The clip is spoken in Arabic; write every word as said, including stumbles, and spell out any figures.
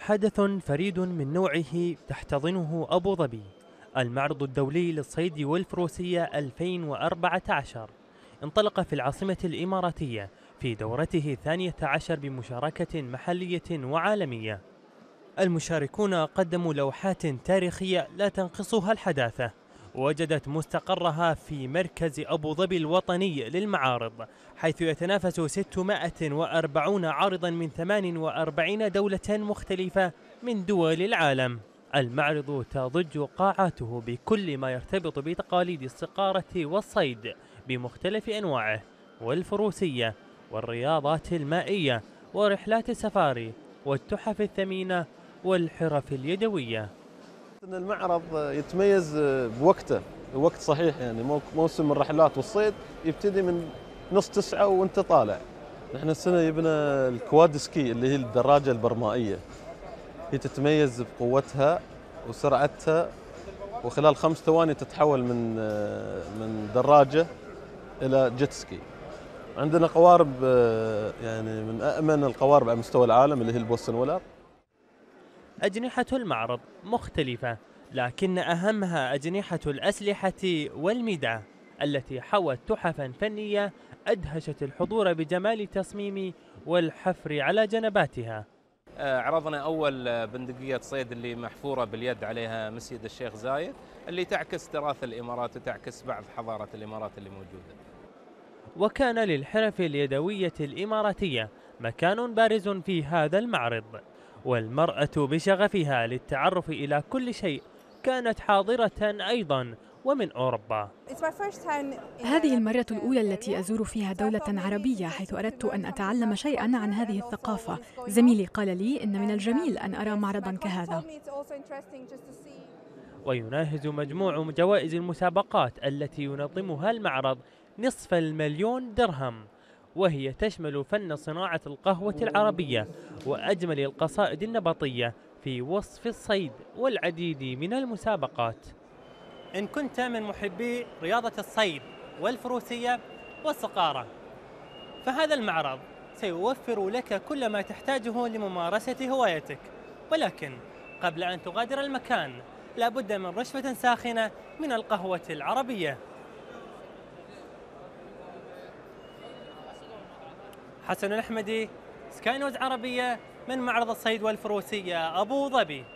حدث فريد من نوعه تحتضنه أبو ظبي، المعرض الدولي للصيد والفروسية ألفين وأربعة عشر. انطلق في العاصمة الإماراتية في دورته الثانية عشر بمشاركة محلية وعالمية. المشاركون قدموا لوحات تاريخية لا تنقصها الحداثة، وجدت مستقرها في مركز أبو ظبي الوطني للمعارض، حيث يتنافس ستمائة وأربعين عارضا من ثمان وأربعين دولة مختلفة من دول العالم. المعرض تضج قاعاته بكل ما يرتبط بتقاليد الصقارة والصيد بمختلف أنواعه، والفروسية والرياضات المائية ورحلات السفاري والتحف الثمينة والحرف اليدوية. إن المعرض يتميز بوقته، وقت صحيح، يعني موسم الرحلات والصيد يبتدي من نص تسعة وانت طالع. نحن السنة جبنا الكواد سكي اللي هي الدراجة البرمائية، هي تتميز بقوتها وسرعتها، وخلال خمس ثواني تتحول من من دراجة إلى جيت سكي. عندنا قوارب يعني من أأمن القوارب على مستوى العالم اللي هي البوسن ويلر. أجنحة المعرض مختلفة، لكن أهمها أجنحة الأسلحة والمدع التي حوت تحفا فنية أدهشت الحضور بجمال التصميم والحفر على جنباتها. عرضنا أول بندقية صيد اللي محفورة باليد عليها مسيد الشيخ زايد، اللي تعكس تراث الإمارات وتعكس بعض حضارة الإمارات اللي موجودة. وكان للحرف اليدوية الإماراتية مكان بارز في هذا المعرض، والمرأة بشغفها للتعرف إلى كل شيء كانت حاضرة أيضا ومن أوروبا. هذه المرة الأولى التي أزور فيها دولة عربية، حيث أردت أن أتعلم شيئا عن هذه الثقافة. زميلي قال لي إن من الجميل أن أرى معرضا كهذا. ويناهز مجموع جوائز المسابقات التي ينظمها المعرض نصف المليون درهم، وهي تشمل فن صناعة القهوة العربية وأجمل القصائد النبطية في وصف الصيد والعديد من المسابقات. إن كنت من محبي رياضة الصيد والفروسية والصقارة، فهذا المعرض سيوفر لك كل ما تحتاجه لممارسة هوايتك. ولكن قبل أن تغادر المكان لابد من رشفة ساخنة من القهوة العربية. حسن الأحمدي، سكاي نيوز عربية، من معرض الصيد والفروسية أبو ظبي.